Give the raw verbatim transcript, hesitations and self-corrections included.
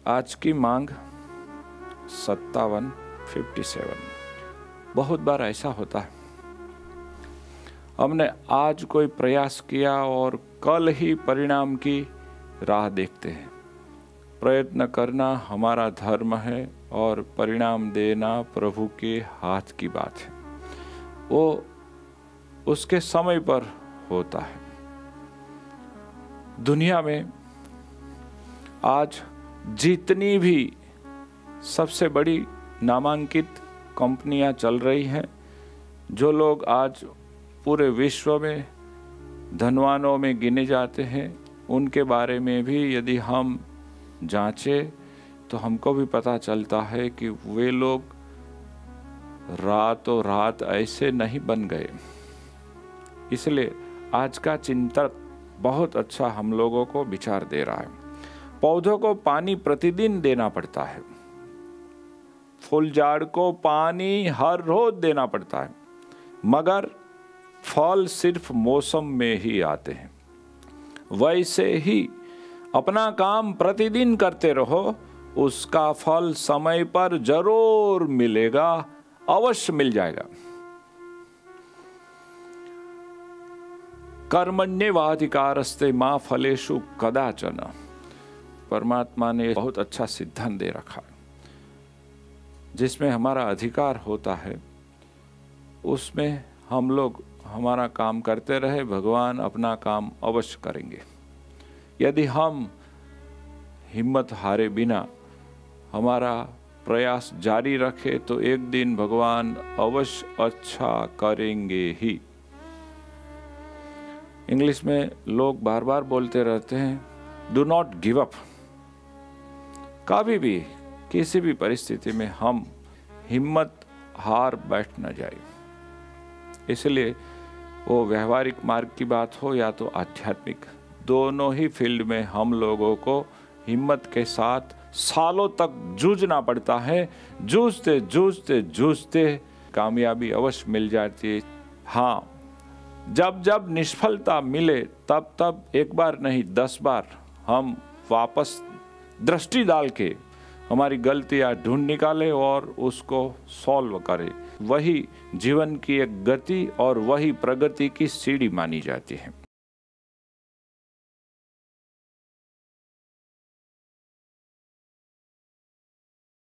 आज की मांग सत्तावन फिफ्टी सेवन। बहुत बार ऐसा होता है, हमने आज कोई प्रयास किया और कल ही परिणाम की राह देखते हैं। प्रयत्न करना हमारा धर्म है और परिणाम देना प्रभु के हाथ की बात है। वो उसके समय पर होता है। दुनिया में आज जितनी भी सबसे बड़ी नामांकित कंपनियां चल रही हैं, जो लोग आज पूरे विश्व में धनवानों में गिने जाते हैं, उनके बारे में भी यदि हम जांचें तो हमको भी पता चलता है कि वे लोग रातों रात ऐसे नहीं बन गए। इसलिए आज का चिंतक बहुत अच्छा हम लोगों को विचार दे रहा है। पौधों को पानी प्रतिदिन देना पड़ता है, फूल झाड़ को पानी हर रोज देना पड़ता है, मगर फल सिर्फ मौसम में ही आते हैं। वैसे ही अपना काम प्रतिदिन करते रहो, उसका फल समय पर जरूर मिलेगा, अवश्य मिल जाएगा। कर्मण्येवाधिकारस्ते मा फलेषु कदाचन। परमात्मा ने बहुत अच्छा सिद्धांत दे रखा है, जिसमें हमारा अधिकार होता है, उसमें हम लोग हमारा काम करते रहे, भगवान अपना काम अवश्य करेंगे। यदि हम हिम्मत हारे बिना हमारा प्रयास जारी रखे तो एक दिन भगवान अवश्य अच्छा करेंगे ही। इंग्लिश में लोग बार बार बोलते रहते हैं, डू नॉट गिव अप। कभी भी किसी भी परिस्थिति में हम हिम्मत हार बैठ न जाए। इसलिए वो व्यवहारिक मार्ग की बात हो या तो आध्यात्मिक, दोनों ही फील्ड में हम लोगों को हिम्मत के साथ सालों तक जूझना पड़ता है। जूझते जूझते जूझते कामयाबी अवश्य मिल जाती है। हाँ, जब जब निष्फलता मिले तब तब एक बार नहीं दस बार हम वापस दृष्टि डाल के हमारी गलतियां ढूंढ निकाले और उसको सॉल्व करें। वही जीवन की एक गति और वही प्रगति की सीढ़ी मानी जाती है।